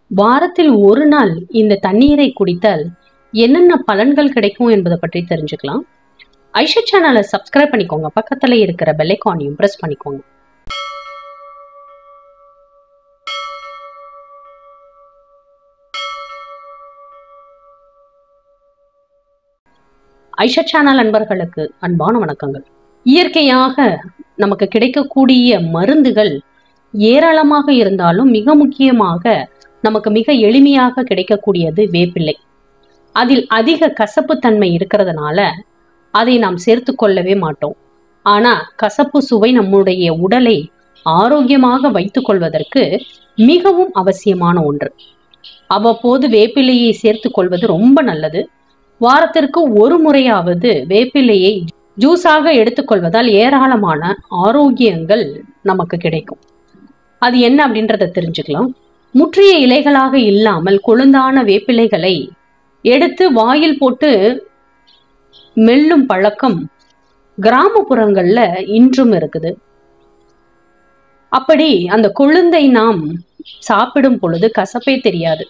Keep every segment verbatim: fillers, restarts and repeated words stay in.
வாரத்தில் ஒரு நாள் இந்த தண்ணீரை குடித்தால் என்னென்ன பலன்கள் கிடைக்கும் என்பதை பற்றி தெரிஞ்சுக்கலாம். ஐஷட் சேனலை சப்ஸ்கிரைப் பண்ணிக்கோங்க. பக்கத்துல இருக்கிற பெல் ஐகானையும் பிரஸ் பண்ணிக்கோங்க. ஐஷட் சேனல் அன்பர்களுக்கு அன்பான வணக்கங்கள். இயற்கையாக நமக்கு கிடைக்கக்கூடிய மருந்துகள் ஏராளமாக இருந்தாலும் மிக முக்கியமாக நமக்கு மிக எளிமையாக கிடைக்கக்கூடியது வேப்பிலை. அதில் அதிக கசப்பு தன்மை இருக்கிறதுனால அதை நாம் சேர்த்து கொள்ளவே மாட்டோம். ஆனா கசப்பு சுவை நம்முடைய உடலை ஆரோக்கியமாக வைத்துக் கொள்வதற்கு மிகவும் அவசியமான ஒன்று. அவ்வப்போது வேப்பிலையை சேர்த்து கொள்வது ரொம்ப நல்லது. வாரத்திற்கு ஒரு முறையாவது வேப்பிலையை ஜூஸாக எடுத்துக்கொள்வதால் ஏராளமான ஆரோக்கியங்கள் நமக்கு கிடைக்கும். அது என்ன அப்படின்றத தெரிஞ்சுக்கலாம். முற்றிய இலைகளாக இல்லாமல் கொழுந்தான வேப்பிலைகளை எடுத்து வாயில் போட்டு மெல்லும் பழக்கம் கிராமப்புறங்கள்ல இன்றும் இருக்குது. அப்படி அந்த கொழுந்தை நாம் சாப்பிடும் பொழுது கசப்பே தெரியாது.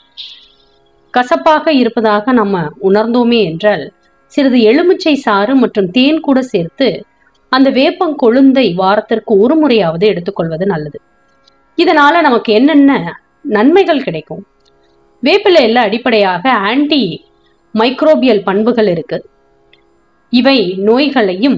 கசப்பாக இருப்பதாக நம்ம உணர்ந்தோமே என்றால் சிறிது எலுமிச்சை சாறு மற்றும் தேன் கூட சேர்த்து அந்த வேப்பங்கொழுந்தை வாரத்திற்கு ஒரு முறையாவது எடுத்துக்கொள்வது நல்லது. இதனால நமக்கு என்னென்ன நன்மைகள் கிடைக்கும்? வேப்பிலையில அடிப்படையாக ஆன்டி மைக்ரோபியல் பண்புகள் இருக்கு. இவை நோய்களையும்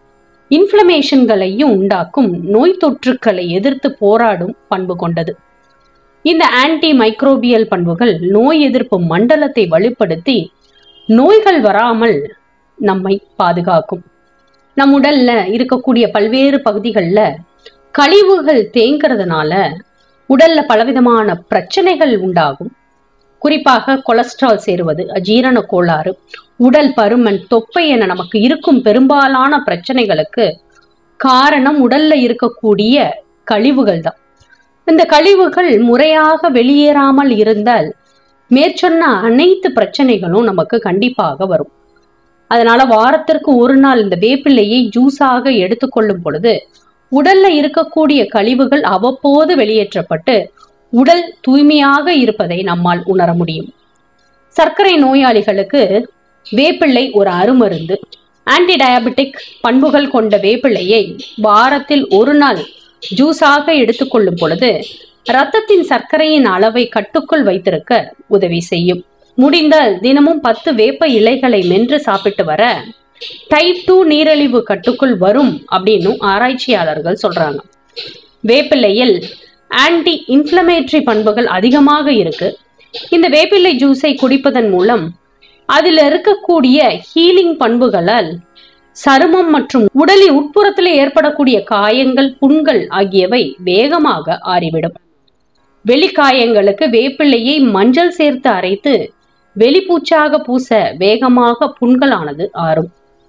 இன்ஃப்ளமேஷன்களையும் உண்டாக்கும் நோய் தொற்றுக்களை எதிர்த்து போராடும் பண்பு கொண்டது. இந்த ஆன்டி மைக்ரோபியல் பண்புகள் நோய் எதிர்ப்பு மண்டலத்தை வலுப்படுத்தி நோய்கள் வராமல் நம்மை பாதுகாக்கும். நம் உடல்ல இருக்கக்கூடிய பல்வேறு பகுதிகள்ல கழிவுகள் தேங்கிறதுனால உடல்ல பலவிதமான பிரச்சனைகள் உண்டாகும். குறிப்பாக கொலஸ்ட்ரால் சேருவது, அஜீரண கோளாறு, உடல் பருமன், தொப்பை என நமக்கு இருக்கும் பெரும்பாலான பிரச்சனைகளுக்கு காரணம் உடல்ல இருக்கக்கூடிய கழிவுகள் தான். இந்த கழிவுகள் முறையாக வெளியேறாமல் இருந்தால் மேற்சொன்ன அனைத்து பிரச்சனைகளும் நமக்கு கண்டிப்பாக வரும். அதனால வாரத்திற்கு ஒரு நாள் இந்த வேப்பிலையை ஜூஸாக எடுத்துக்கொள்ளும் பொழுது உடல்ல இருக்கக்கூடிய கழிவுகள் அவ்வப்போது வெளியேற்றப்பட்டு உடல் தூய்மையாக இருப்பதை நம்மால் உணர முடியும். சர்க்கரை நோயாளிகளுக்கு வேப்பிலை ஒரு அருமருந்து. ஆன்டி டயபெட்டிக் பண்புகள் கொண்ட வேப்பிலையை வாரத்தில் ஒரு நாள் ஜூஸாக எடுத்துக்கொள்ளும் பொழுது இரத்தத்தின் சர்க்கரையின் அளவை கட்டுக்குள் வைத்திருக்க உதவி செய்யும். முடிந்தால் தினமும் பத்து வேப்ப இலைகளை மென்று சாப்பிட்டு வர டைப் டூ நீரிழிவு கட்டுக்குள் வரும் அப்படின்னு ஆராய்ச்சியாளர்கள் சொல்றாங்க. வேப்பிலையில் ஆன்டி இன்ஃப்ளமேட்டரி பண்புகள் அதிகமாக இருக்கு. இந்த வேப்பிலை ஜூஸை குடிப்பதன் மூலம் அதில் இருக்கக்கூடிய ஹீலிங் பண்புகளால் சருமம் மற்றும் உடலின் உட்புறத்தில் ஏற்படக்கூடிய காயங்கள், புண்கள் ஆகியவை வேகமாக ஆறிவிடும். வெளிக்காயங்களுக்கு வேப்பிலையை மஞ்சள் சேர்த்து அரைத்து வெளிப்பூச்சாக பூச வேகமாக புண்களானது ஆறும்.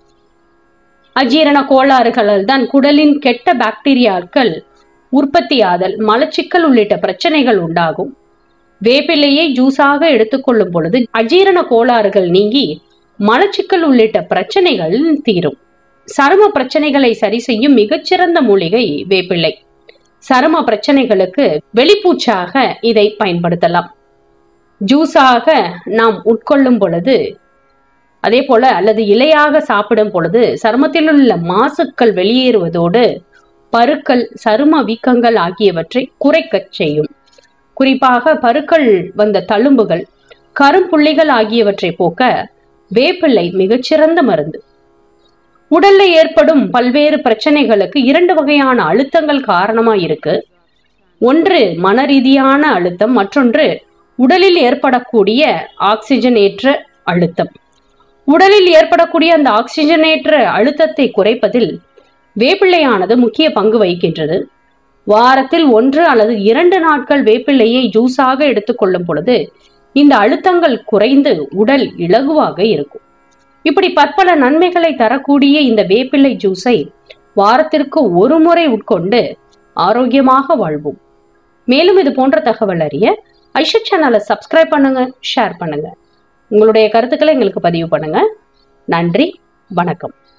அஜீரண கோளாறுகளால் தான் குடலின் கெட்ட பாக்டீரியாக்கள் உற்பத்தியாதல், மலச்சிக்கல் உள்ளிட்ட பிரச்சனைகள் உண்டாகும். வேப்பிலையை ஜூஸாக எடுத்துக்கொள்ளும் பொழுது அஜீரண கோளாறுகள் நீங்கி மலச்சிக்கல் உள்ளிட்ட பிரச்சனைகள் தீரும். சரும பிரச்சனைகளை சரி செய்யும் மிகச்சிறந்த மூலிகை வேப்பிலை. சரும பிரச்சனைகளுக்கு வெளிப்பூச்சாக இதை பயன்படுத்தலாம். ஜூஸாக நாம் உட்கொள்ளும் பொழுது, அதே போல அல்லது இலையாக சாப்பிடும் பொழுது சருமத்தில் உள்ள மாசுக்கள் வெளியேறுவதோடு பருக்கள், சரும வீக்கங்கள் ஆகியவற்றை குறைக்க செய்யும். குறிப்பாக பருக்கள் வந்த தழும்புகள், கரும்புள்ளிகள் ஆகியவற்றை போக்க வேப்பிலை மிகச்சிறந்த மருந்து. உடல்ல ஏற்படும் பல்வேறு பிரச்சனைகளுக்கு இரண்டு வகையான அழுத்தங்கள் காரணமா இருக்கு. ஒன்று மன ரீதியான அழுத்தம், மற்றொன்று உடலில் ஏற்படக்கூடிய ஆக்சிஜனேற்ற அழுத்தம். உடலில் ஏற்படக்கூடிய அந்த ஆக்சிஜனேற்ற அழுத்தத்தை குறைப்பதில் வேப்பிலையானது முக்கிய பங்கு வகிக்கின்றது. வாரத்தில் ஒன்று அல்லது இரண்டு நாட்கள் வேப்பிலையை ஜூஸாக எடுத்துக்கொள்ளும் பொழுது இந்த அழுத்தங்கள் குறைந்து உடல் இலகுவாக இருக்கும். இப்படி பற்பல நன்மைகளை தரக்கூடிய இந்த வேப்பிலை ஜூஸை வாரத்திற்கு ஒரு முறை உட்கொண்டு ஆரோக்கியமாக வாழ்வோம். மேலும் இது போன்ற தகவல் அறிய ஐஷட் சேனலை சப்ஸ்கிரைப் பண்ணுங்க, ஷேர் பண்ணுங்க. உங்களுடைய கருத்துக்களை எங்களுக்கு பதிவு பண்ணுங்க. நன்றி, வணக்கம்.